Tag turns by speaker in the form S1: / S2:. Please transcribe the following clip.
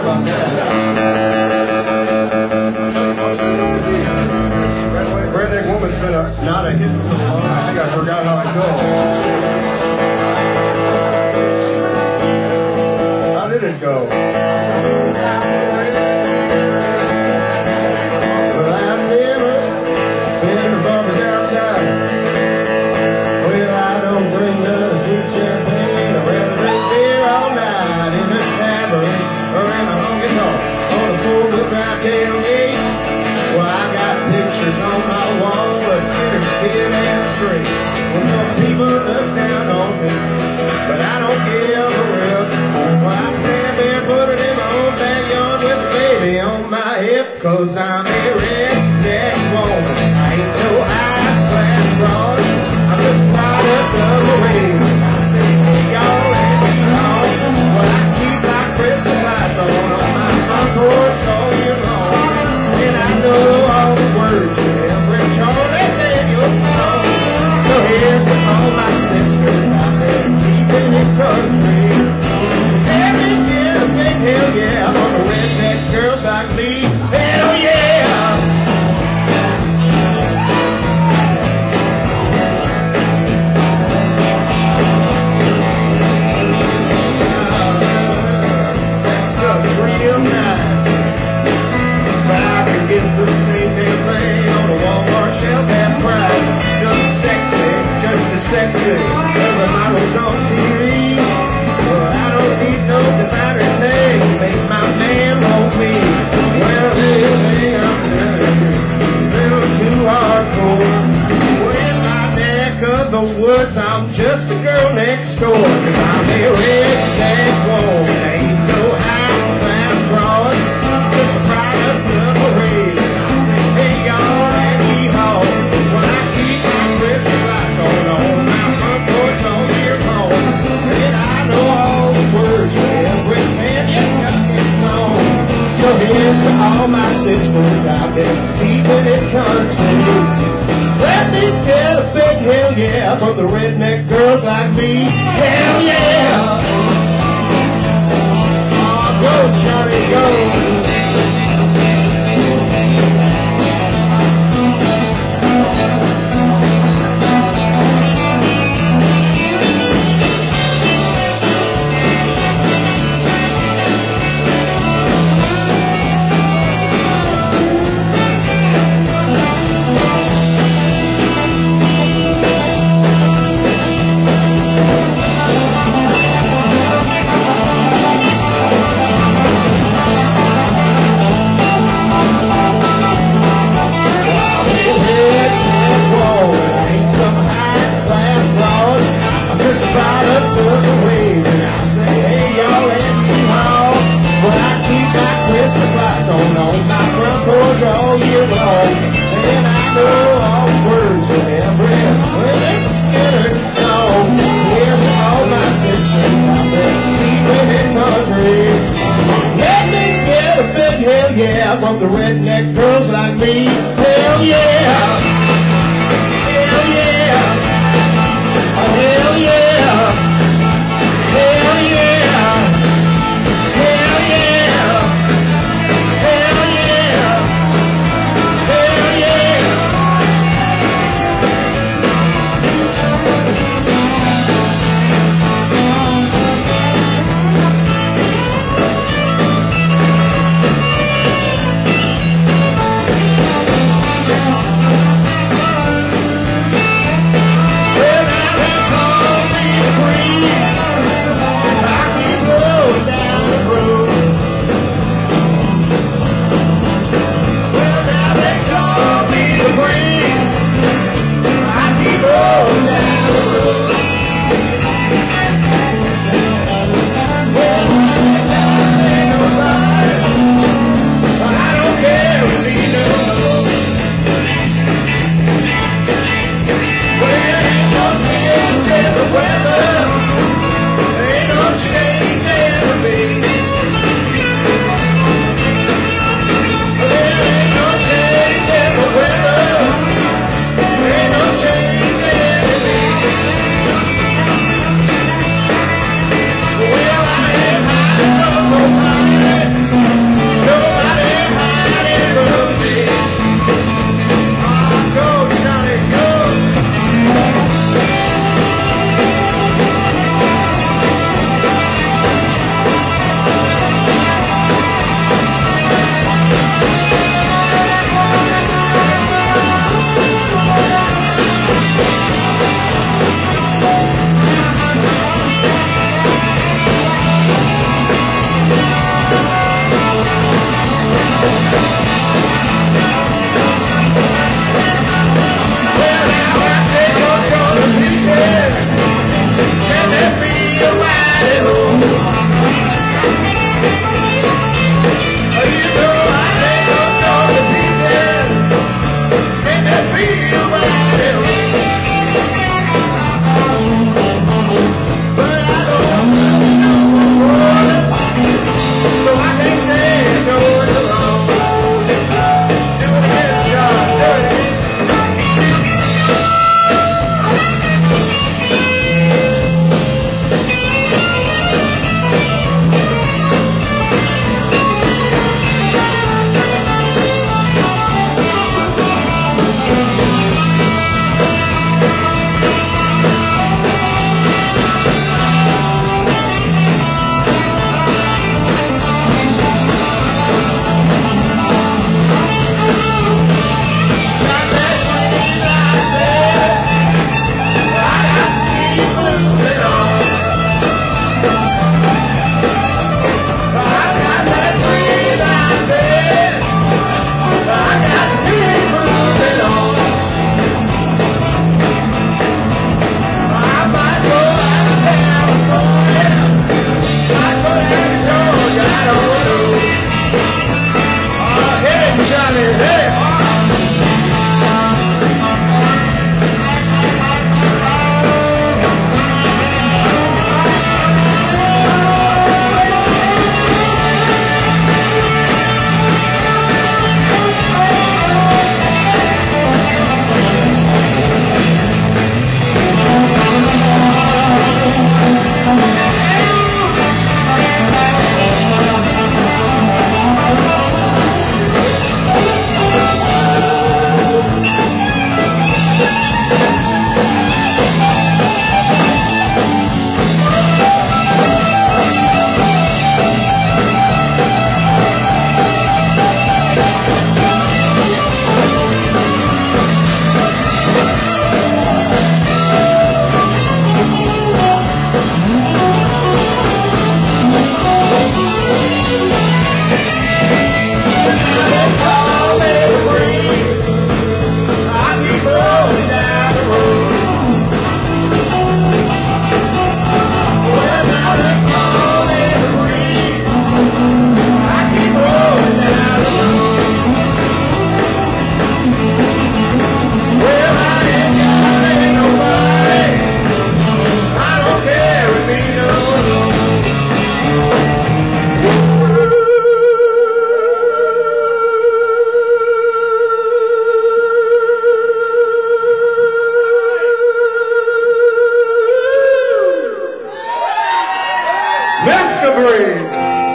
S1: about that. Redneck Woman's been not a hit so long, I think I forgot how it goes. How did it go? Well, I've never been to a barber downtown. Well, I don't bring the sweet champagne. I'd rather drink beer all night in the tavern or in a honky tonk on a four-wheel drive tailgate. Well, I got pictures on my wall of Skinner, Kid, and Straight. Well, some people look down on me, but I don't give a rip. Well, I stand barefooted in my own backyard with a baby on my hip, 'cause I'm a redneck woman. I ain't no high-class broad. I'm just a product of a race. I say, hey, y'all, and y'all. Well, I keep my Christmas lights on my front porch all year long. And I know all the words to every Charlie Daniels song. So here's to all my sisters out there keeping it country. Let me get a big hell yeah on the redneck girls like me. Hell yeah! That stuff's real nice. But I can get the same damn thing on a Walmart shelf at price. Just sexy, just as sexy as the models on TV. But I don't need no designer tag to make my man want me. Well, they think I'm a little too hardcore. Well, in my neck of the woods, I'm just the girl next door. 'Cause I'm a redneck woman, ain't no high-class broad. Just a product of a race. I say, hey, y'all, and yee-haw. When I keep my Christmas lights on my front porch all year long. And I know all the words to every Tanya Tucker song. So here's to all my sisters out there keeping it country. Let me get a big hell yeah from the redneck girls like me. Hell yeah! Oh, go, Johnny, go! All year long, and I know all the words to every Skinner song. Here's to all my sisters out there keeping it country. Let me get a big hell yeah from the redneck girls like me. Hell yeah! Hell yeah! Oh, hell yeah! Hell yeah! Hell yeah! Hell yeah! Escabreed.